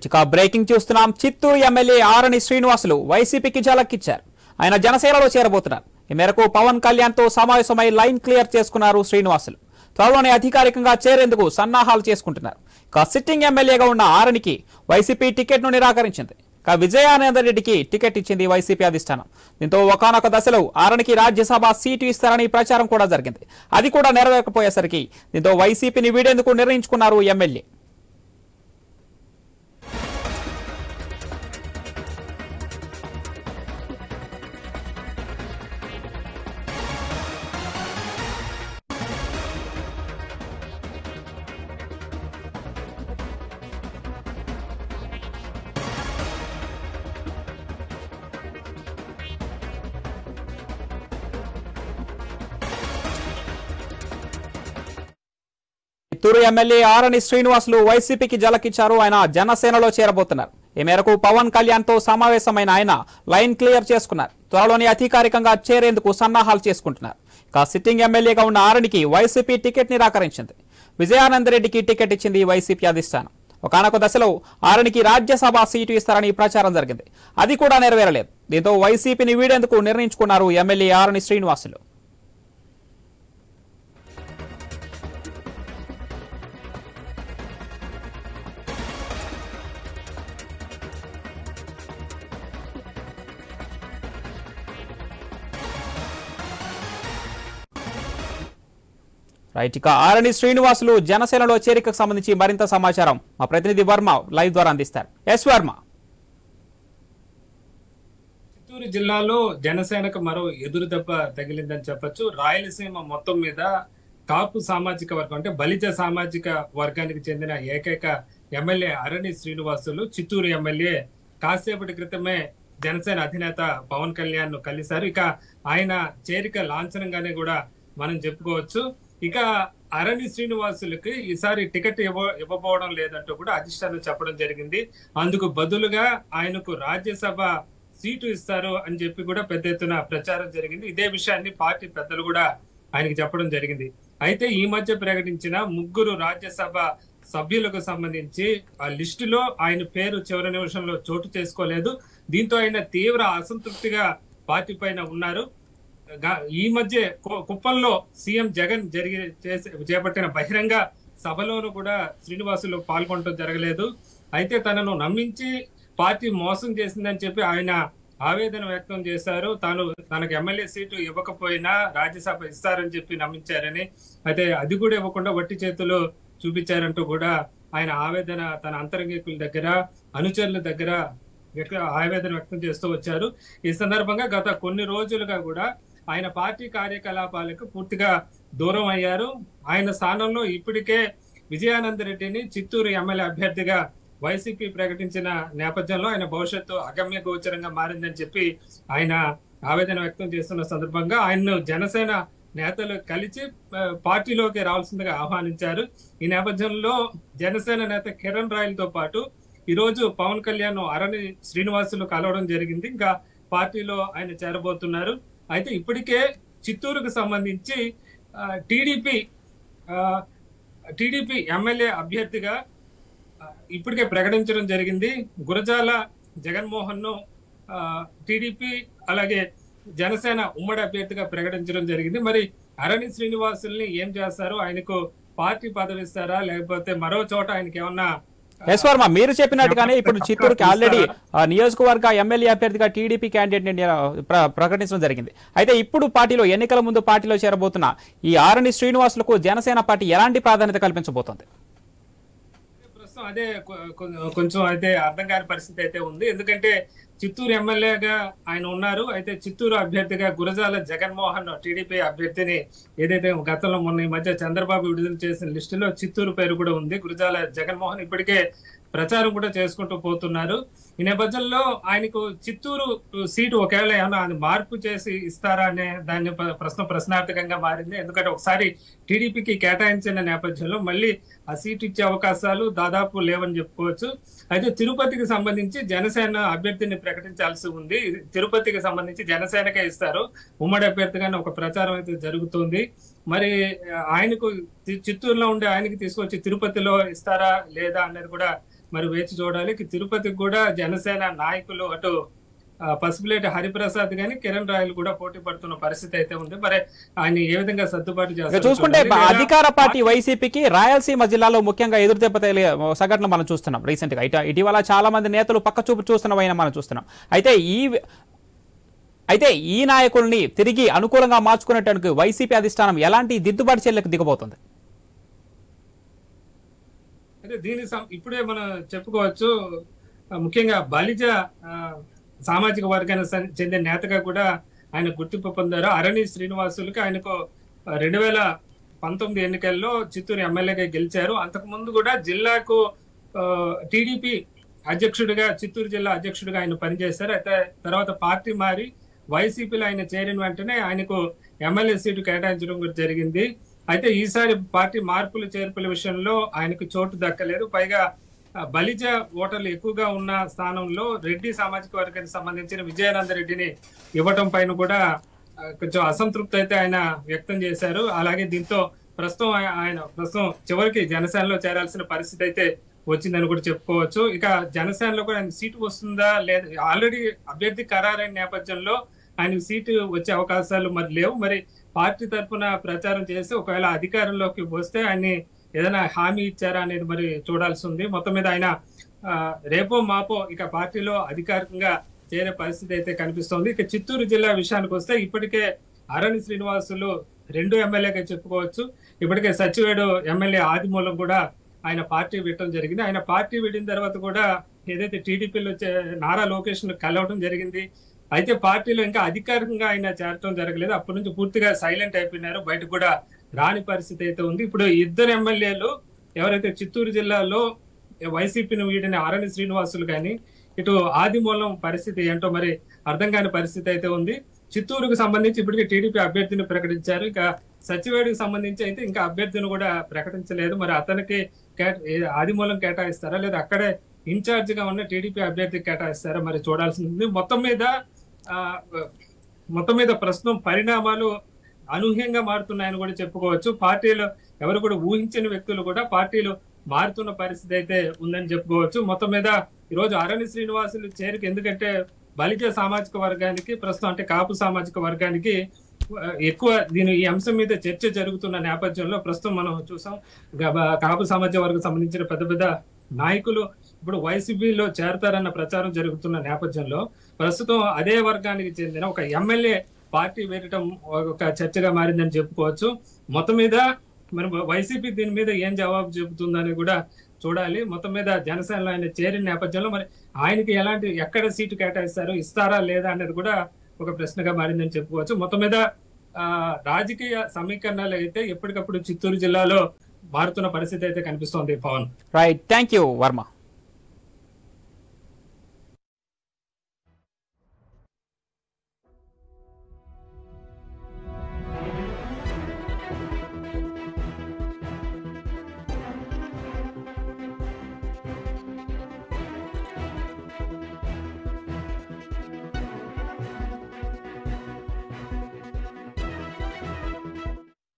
ఇక బ్రేకింగ్ చూస్తున్నాం. చిత్తూరు ఎమ్మెల్యే ఆరణి శ్రీనివాసులు వైసీపీకి ఝలక్కిచ్చారు. ఆయన జనసేనలో చేరబోతున్నారు. ఈ మేరకు పవన్ కళ్యాణ్ తో సమావేశమై లైన్ క్లియర్ చేసుకున్నారు శ్రీనివాసులు. త్వరలోనే అధికారికంగా చేరేందుకు సన్నాహాలు చేసుకుంటున్నారు. ఇక సిట్టింగ్ ఎమ్మెల్యేగా ఉన్న ఆరణికి వైసీపీ టికెట్ ను నిరాకరించింది. ఇక విజయానంద రెడ్డికి టికెట్ ఇచ్చింది వైసీపీ అధిష్టానం. దీంతో ఒకానొక దశలో ఆరణికి రాజ్యసభ సీటు ఇస్తారని ప్రచారం కూడా జరిగింది. అది కూడా నెరవేరకపోయేసరికి దీంతో వైసీపీని వీడేందుకు నిర్ణయించుకున్నారు ఎమ్మెల్యే. చిత్తూరు ఎమ్మెల్యే ఆరణి శ్రీనివాసులు వైసీపీకి ఝలక్కిచ్చారు. ఆయన జనసేనలో చేరబోతున్నారు. ఈ మేరకు పవన్ కళ్యాణ్ తో సమావేశమైన ఆయన లైన్ క్లియర్ చేసుకున్నారు. త్వరలోనే అధికారికంగా చేరేందుకు సన్నాహాలు చేసుకుంటున్నారు. ఇక సిట్టింగ్ ఎమ్మెల్యేగా ఉన్న ఆరణికి వైసీపీ టికెట్ నిరాకరించింది. విజయానంద రెడ్డికి టికెట్ ఇచ్చింది వైసీపీ అధిష్టానం. ఒకానొక దశలో ఆరణికి రాజ్యసభ సీటు ఇస్తారని ప్రచారం జరిగింది. అది కూడా నెరవేరలేదు. దీంతో వైసీపీని వీడేందుకు నిర్ణయించుకున్నారు ఎమ్మెల్యే ఆరణి శ్రీనివాసులు. రైట్, ఇక ఆరణి శ్రీనివాసులు జనసేనలో చేరికకు సంబంధించి మరింత సమాచారం మా ప్రతినిధి వర్మ లైవ్ ద్వారా అందిస్తారు. ఎస్ వర్మ. చిత్తూరు జిల్లాలో జనసేనకు మరో ఎదురు దెబ్బ తగిలిందని చెప్పొచ్చు. రాయలసీమ మొత్తం మీద కాపు సామాజిక వర్గం అంటే బలిజ సామాజిక వర్గానికి చెందిన ఏకైక ఎమ్మెల్యే ఆరణి శ్రీనివాసులు చిత్తూరు ఎమ్మెల్యే కాసేపటి క్రితమే జనసేన అధినేత పవన్ కళ్యాణ్ ను కలిశారు. ఇక ఆయన చేరిక లాంఛనంగానే కూడా మనం చెప్పుకోవచ్చు. ఇక ఆరణి శ్రీనివాసులకి ఈసారి టికెట్ ఇవ్వబోవడం లేదంటూ కూడా అధిష్టానం చెప్పడం జరిగింది. అందుకు బదులుగా ఆయనకు రాజ్యసభ సీటు ఇస్తారు అని చెప్పి కూడా పెద్ద ఎత్తున ప్రచారం జరిగింది. ఇదే విషయాన్ని పార్టీ పెద్దలు కూడా ఆయనకి చెప్పడం జరిగింది. అయితే ఈ మధ్య ప్రకటించిన 3 రాజ్యసభ సభ్యులకు సంబంధించి ఆ లిస్టులో ఆయన పేరు చివరి నిమిషంలో చోటు చేసుకోలేదు. దీంతో ఆయన తీవ్ర అసంతృప్తిగా పార్టీ పైన ఉన్నారు. ఈ మధ్య కుప్పంలో సీఎం జగన్ చేపట్టిన బహిరంగ సభలోనూ కూడా శ్రీనివాసులు పాల్గొనడం జరగలేదు. అయితే తనను నమ్మించి పార్టీ మోసం చేసిందని చెప్పి ఆయన ఆవేదన వ్యక్తం చేశారు. తనకు ఎమ్మెల్యే సీటు ఇవ్వకపోయినా రాజ్యసభ ఇస్తారని చెప్పి నమ్మించారని, అయితే అది కూడా ఇవ్వకుండా వట్టి చేతులు చూపించారంటూ కూడా ఆయన ఆవేదన తన అంతరంగికుల దగ్గర, అనుచరుల దగ్గర ఆవేదన వ్యక్తం చేస్తూ వచ్చారు. ఈ సందర్భంగా గత కొన్ని రోజులుగా కూడా ఆయన పార్టీ కార్యకలాపాలకు పూర్తిగా దూరం అయ్యారు. ఆయన స్థానంలో ఇప్పటికే విజయానంద రెడ్డిని చిత్తూరు ఎమ్మెల్యే అభ్యర్థిగా వైసీపీ ప్రకటించిన నేపథ్యంలో ఆయన భవిష్యత్తు అగమ్య గోచరంగా మారిందని చెప్పి ఆయన ఆవేదన వ్యక్తం చేస్తున్న సందర్భంగా ఆయన్ను జనసేన నేతలు కలిసి పార్టీలోకి రావాల్సిందిగా ఆహ్వానించారు. ఈ నేపథ్యంలో జనసేన నేత కిరణ్ రాయలతో పాటు ఈరోజు పవన్ కళ్యాణ్ ఆరణి శ్రీనివాసులు కలవడం జరిగింది. ఇంకా పార్టీలో ఆయన చేరబోతున్నారు. అయితే ఇప్పటికే చిత్తూరుకు సంబంధించి టీడీపీ ఎమ్మెల్యే అభ్యర్థిగా ఇప్పటికే ప్రకటించడం జరిగింది. గురజాల జగన్మోహన్ ను టీడీపీ అలాగే జనసేన ఉమ్మడి అభ్యర్థిగా ప్రకటించడం జరిగింది. మరి ఆరణి శ్రీనివాసుల్ని ఏం చేస్తారు? ఆయనకు పార్టీ పదవి ఇస్తారా, లేకపోతే మరో చోట ఆయనకి ఏమన్నా? ఎస్ వర్మ, మీరు చెప్పినట్టుగానే ఇప్పుడు చిత్తూరుకి ఆల్రెడీ నియోజకవర్గ ఎమ్మెల్యే అభ్యర్థిగా టీడీపీ క్యాండిడేట్ ప్రకటించడం జరిగింది. అయితే ఇప్పుడు పార్టీలో ఎన్నికల ముందు పార్టీలో చేరబోతున్న ఈ ఆరణి శ్రీనివాసులకు జనసేన పార్టీ ఎలాంటి ప్రాధాన్యత కల్పించబోతోంది? ప్రస్తుతం అదే కొంచెం అయితే అర్థం కాని పరిస్థితి అయితే ఉంది. ఎందుకంటే చిత్తూరు ఎమ్మెల్యేగా ఆయన ఉన్నారు. అయితే చిత్తూరు అభ్యర్థిగా గురజాల జగన్మోహన్ టీడీపీ అభ్యర్థిని ఏదైతే గతంలో మొన్న ఈ మధ్య చంద్రబాబు విడుదల చేసిన లిస్టులో చిత్తూరు పేరు కూడా ఉంది. గురజాల జగన్మోహన్ ఇప్పటికే ప్రచారం కూడా చేసుకుంటూ పోతున్నారు. ఈ నేపథ్యంలో ఆయనకు చిత్తూరు సీటు ఒకవేళ ఏమన్నా అది మార్పు చేసి ఇస్తారా అనే దాన్ని ప్రశ్నార్థకంగా మారింది. ఎందుకంటే ఒకసారి టీడీపీకి కేటాయించిన నేపథ్యంలో మళ్ళీ ఆ సీటు ఇచ్చే అవకాశాలు దాదాపు లేవని చెప్పుకోవచ్చు. అయితే తిరుపతికి సంబంధించి జనసేన అభ్యర్థిని ప్రకటించాల్సి ఉంది. తిరుపతికి సంబంధించి జనసేనకే ఇస్తారు ఉమ్మడి అభ్యర్థిగానే ఒక ప్రచారం అయితే జరుగుతుంది. మరి ఆయనకు చిత్తూరులో ఉండే ఆయనకి తీసుకొచ్చి తిరుపతిలో ఇస్తారా లేదా అనేది కూడా మరి వేచి చూడాలి. తిరుపతికి కూడా జనసేన నాయకులు అటు పసుపులేటి హరిప్రసాద్ గాని కిరణ్ రాయలు కూడా పోటీ పడుతున్న పరిస్థితి అయితే ఉంది. మరి ఆయన ఏ విధంగా సర్దుబాటు చేస్తారు చూసుకుంటే అధికార పార్టీ వైసీపీకి రాయలసీమ జిల్లాలో ముఖ్యంగా ఎదురుదెబ్బ తగిలే సంఘటన మనం చూస్తున్నాం రీసెంట్ గా. ఇటీవల చాలా మంది నేతలు పక్క చూపు చూస్తున్న మనం చూస్తున్నాం. అయితే ఈ నాయకుల్ని తిరిగి అనుకూలంగా మార్చుకునేటానికి వైసీపీ అధిష్టానం ఎలాంటి దిద్దుబాటు చర్యలకు దిగబోతుంది? అయితే ఇప్పుడే మనం చెప్పుకోవచ్చు, ముఖ్యంగా బలిజ సామాజిక వర్గానికి చెందిన నేతగా కూడా ఆయన గుర్తింపు పొందారు. అరణి శ్రీనివాసులకి ఆయనకు 2019 ఎన్నికల్లో చిత్తూరు ఎమ్మెల్యేగా గెలిచారు. అంతకుముందు కూడా జిల్లాకు టీడీపీ అధ్యక్షుడిగా, చిత్తూరు జిల్లా అధ్యక్షుడిగా ఆయన పనిచేశారు. అయితే తర్వాత పార్టీ మారి వైసీపీలో ఆయన చేరిన వెంటనే ఆయనకు ఎమ్మెల్యే సీటు కేటాయించడం కూడా జరిగింది. అయితే ఈసారి పార్టీ మార్పులు చేర్పుల విషయంలో ఆయనకు చోటు దక్కలేదు. పైగా బలిజ ఓటర్లు ఎక్కువగా ఉన్న స్థానంలో రెడ్డి సామాజిక వర్గానికి సంబంధించిన విజయానంద రెడ్డిని ఇవ్వటం పైన కూడా కొంచెం అసంతృప్తి అయితే ఆయన వ్యక్తం చేశారు. అలాగే దీంతో ప్రస్తుతం చివరికి జనసేనలో చేరాల్సిన పరిస్థితి అయితే వచ్చిందని కూడా చెప్పుకోవచ్చు. ఇక జనసేనలో కూడా ఆయన సీటు వస్తుందా లేదా, ఆల్రెడీ అభ్యర్థి ఖరారైన నేపథ్యంలో ఆయనకు సీటు వచ్చే అవకాశాలు మరి లేవు. మరి పార్టీ తరఫున ప్రచారం చేసి ఒకవేళ అధికారంలోకి వస్తే ఆయన్ని ఏదైనా హామీ ఇచ్చారా అనేది మరి చూడాల్సి ఉంది. మొత్తం మీద ఆయన రేపో మాపో ఇక పార్టీలో అధికారికంగా చేరే పరిస్థితి అయితే కనిపిస్తోంది. ఇక చిత్తూరు జిల్లా విషయానికి వస్తే ఇప్పటికే అరణి శ్రీనివాసులు 2 ఎమ్మెల్యేగా చెప్పుకోవచ్చు. ఇప్పటికే సచివేడు ఎమ్మెల్యే ఆదిమూలం కూడా ఆయన పార్టీ విడటం జరిగింది. ఆయన పార్టీ విడిన తర్వాత కూడా ఏదైతే టీడీపీలో నారా లోకేష్ ను కలవడం జరిగింది. అయితే పార్టీలో ఇంకా అధికారికంగా ఆయన చేరటం జరగలేదు. అప్పటి నుంచి పూర్తిగా సైలెంట్ అయిపోయినారు, బయటకు కూడా రాని పరిస్థితి అయితే ఉంది. ఇప్పుడు 2 ఎమ్మెల్యేలు ఎవరైతే చిత్తూరు జిల్లాలో వైసీపీని వీడిన అరణి శ్రీనివాసులు కానీ, ఇటు ఆదిమూలం పరిస్థితి ఏంటో మరి అర్థం కాని పరిస్థితి అయితే ఉంది. చిత్తూరుకు సంబంధించి ఇప్పటికే టీడీపీ అభ్యర్థిని ప్రకటించారు. ఇక సచివేడికి సంబంధించి అయితే ఇంకా అభ్యర్థిని కూడా ప్రకటించలేదు. మరి అతనికి ఆదిమూలం కేటాయిస్తారా లేదా అక్కడే ఇన్ఛార్జ్ గా ఉన్న టీడీపీ అభ్యర్థికి కేటాయిస్తారా మరి చూడాల్సింది. మొత్తం మీద ప్రస్తుతం పరిణామాలు అనూహ్యంగా మారుతున్నాయని కూడా చెప్పుకోవచ్చు. పార్టీలో ఎవరు కూడా ఊహించని వ్యక్తులు కూడా పార్టీలు మారుతున్న పరిస్థితి అయితే ఉందని చెప్పుకోవచ్చు. మొత్తం మీద ఈరోజు అరణి శ్రీనివాసులు చేరిక, ఎందుకంటే బలిజ సామాజిక వర్గానికి ప్రస్తుతం అంటే కాపు సామాజిక వర్గానికి ఎక్కువ ఈ అంశం మీద చర్చ జరుగుతున్న నేపథ్యంలో ప్రస్తుతం మనం చూసాం కాపు సామాజిక వర్గం సంబంధించిన పెద్ద నాయకులు ఇప్పుడు వైసీపీలో చేరతారన్న ప్రచారం జరుగుతున్న నేపథ్యంలో ప్రస్తుతం అదే వర్గానికి చెందిన ఒక ఎమ్మెల్యే పార్టీ వేయటం ఒక చర్చగా మారిందని చెప్పుకోవచ్చు. మొత్తం మీద మరి వైసీపీ దీని మీద ఏం జవాబు చెబుతుందని కూడా చూడాలి. మొత్తం మీద జనసేనలో ఆయన చేరిన నేపథ్యంలో మరి ఆయనకి ఎక్కడ సీటు కేటాయిస్తారు, ఇస్తారా లేదా అనేది కూడా ఒక ప్రశ్నగా మారిందని చెప్పుకోవచ్చు. మొత్తం మీద రాజకీయ సమీకరణాలు అయితే ఎప్పటికప్పుడు చిత్తూరు జిల్లాలో మారుతున్న పరిస్థితి అయితే కనిపిస్తోంది. Pawan, right, thank you Varma.